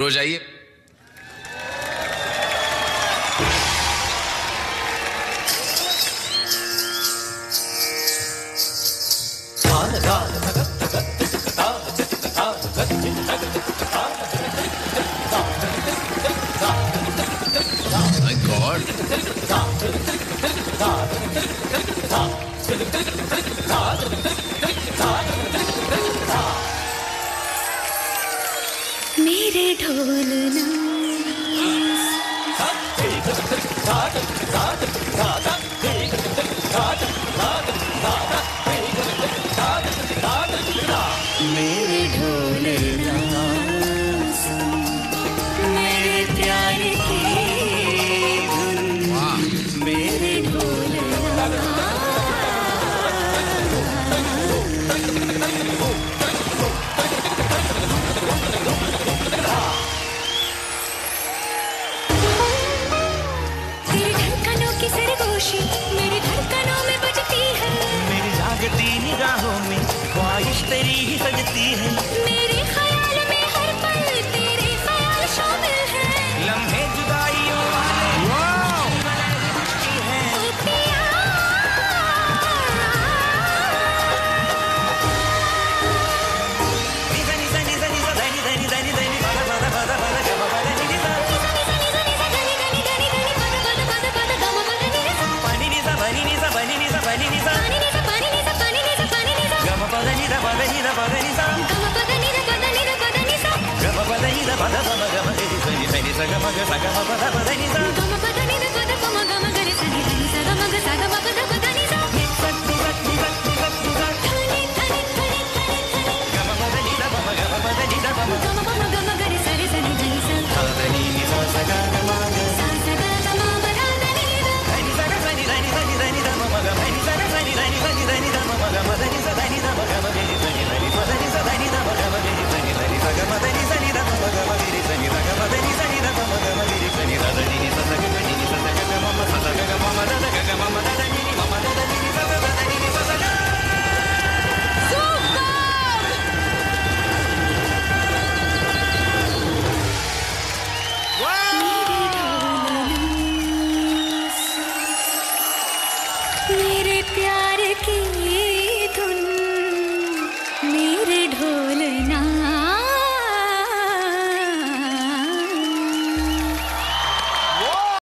हो जाइए। My God. मेरे ढोलना मेरे ढोलना मेरे प्यार की धुन मेरे ढोलना। तेरी धड़कनों की सरगोशी मेरी धड़कनों में बजती है, मेरी जागती निगाहों में ख्वाहिश तेरी ही सजती है। मेरे ख्याल में हर पल तेरे ख्याल शामिल है, लम्हे जुदाइयों वाले हैं। ओ पिया निजा निजा निजा निजा धनी धनी धनी धनी पद पद पद पद गम पद निजा पानी निजा बनी निजा बनी निजा बनी निजा गम पद निजा पद निजा पद निजा गम पद निजा पद पद गम निजा निजा निजा गम ग सा गम पद पद निजा